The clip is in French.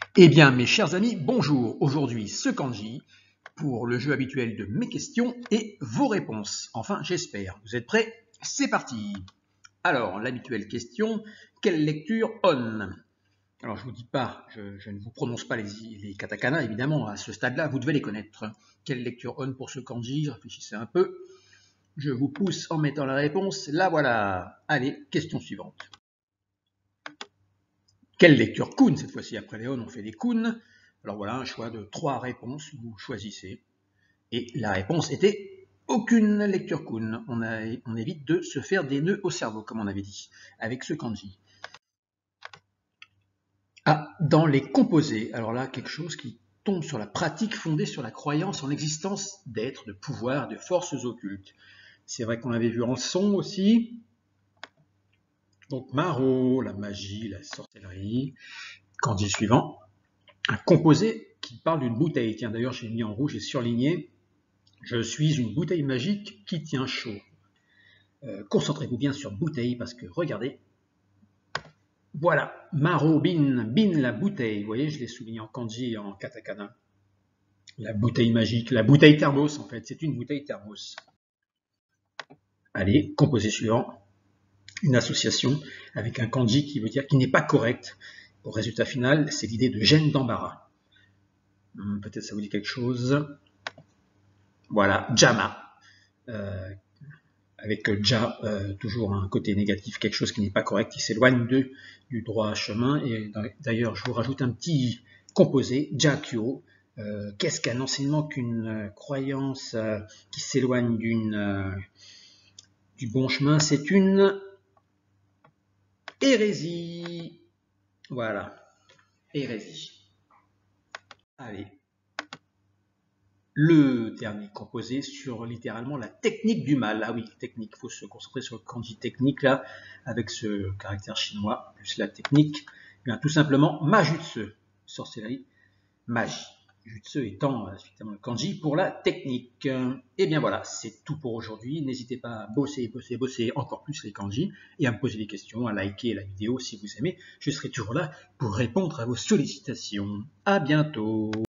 Eh bien, mes chers amis, bonjour. Aujourd'hui, ce kanji pour le jeu habituel de mes questions et vos réponses. Enfin, j'espère. Vous êtes prêts? C'est parti. Alors, l'habituelle question, quelle lecture on? Alors, je ne vous dis pas, je ne vous prononce pas les katakana, évidemment, à ce stade-là, vous devez les connaître. Quelle lecture on pour ce kanji? Réfléchissez un peu. Je vous pousse en mettant la réponse. Là, voilà. Allez, question suivante. Quelle lecture kun cette fois-ci? Après les on, on fait des kun. Alors voilà, un choix de 3 réponses, vous choisissez. Et la réponse était aucune lecture kun. On évite de se faire des nœuds au cerveau, comme on avait dit, avec ce kanji. Ah, dans les composés, alors là, quelque chose qui tombe sur la pratique fondée sur la croyance en l'existence d'êtres, de pouvoirs, de forces occultes. C'est vrai qu'on l'avait vu en son aussi. Donc Maro, la magie, la sorcellerie. Kanji suivant. Un composé qui parle d'une bouteille. Tiens, d'ailleurs, j'ai mis en rouge et surligné. Je suis une bouteille magique qui tient chaud. Concentrez-vous bien sur bouteille parce que regardez. Voilà, Maro bin, bin la bouteille. Vous voyez, je l'ai souligné en kanji et en katakana. La bouteille magique, la bouteille thermos en fait. C'est une bouteille thermos. Allez, composé suivant. Une association avec un kanji qui veut dire qu'il n'est pas correct. Au résultat final, c'est l'idée de gêne d'embarras. Peut-être ça vous dit quelque chose. Voilà, Jama. Avec Ja, toujours un côté négatif, quelque chose qui n'est pas correct, qui s'éloigne du droit chemin. Et d'ailleurs, je vous rajoute un petit composé, Jakyo. Qu'est-ce qu'un enseignement qu'une croyance qui s'éloigne du bon chemin? C'est une hérésie. Voilà, hérésie. Allez. Le dernier composé sur littéralement la technique du mal. Ah oui, technique, il faut se concentrer sur le kanji technique là, avec ce caractère chinois, plus la technique. Bien, tout simplement, majutsu, sorcellerie, magie. Jutsu étant effectivement le kanji pour la technique. Et bien voilà, c'est tout pour aujourd'hui. N'hésitez pas à bosser encore plus les kanji et à me poser des questions, à liker la vidéo si vous aimez. Je serai toujours là pour répondre à vos sollicitations. À bientôt.